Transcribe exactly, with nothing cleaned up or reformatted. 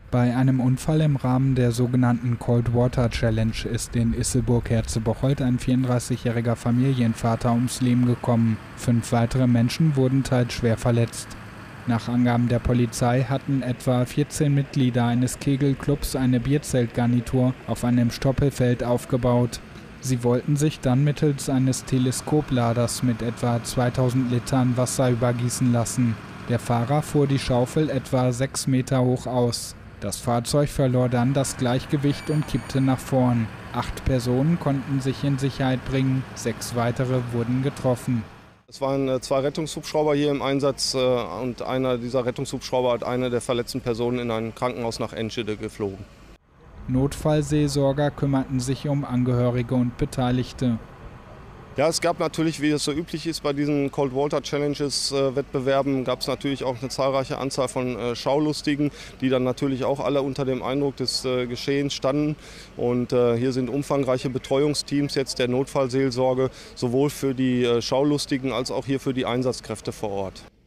Bei einem Unfall im Rahmen der sogenannten Cold Water Challenge ist in Isselburg-Herze-Bocholt ein vierunddreißigjähriger Familienvater ums Leben gekommen. Fünf weitere Menschen wurden teils schwer verletzt. Nach Angaben der Polizei hatten etwa vierzehn Mitglieder eines Kegelclubs eine Bierzeltgarnitur auf einem Stoppelfeld aufgebaut. Sie wollten sich dann mittels eines Teleskopladers mit etwa zweitausend Litern Wasser übergießen lassen. Der Fahrer fuhr die Schaufel etwa sechs Meter hoch aus. Das Fahrzeug verlor dann das Gleichgewicht und kippte nach vorn. Acht Personen konnten sich in Sicherheit bringen, sechs weitere wurden getroffen. Es waren zwei Rettungshubschrauber hier im Einsatz und einer dieser Rettungshubschrauber hat eine der verletzten Personen in ein Krankenhaus nach Enschede geflogen. Notfallseelsorger kümmerten sich um Angehörige und Beteiligte. Ja, es gab natürlich, wie es so üblich ist bei diesen Cold Water Challenges äh, Wettbewerben, gab es natürlich auch eine zahlreiche Anzahl von äh, Schaulustigen, die dann natürlich auch alle unter dem Eindruck des äh, Geschehens standen. Und äh, hier sind umfangreiche Betreuungsteams jetzt der Notfallseelsorge, sowohl für die äh, Schaulustigen als auch hier für die Einsatzkräfte vor Ort.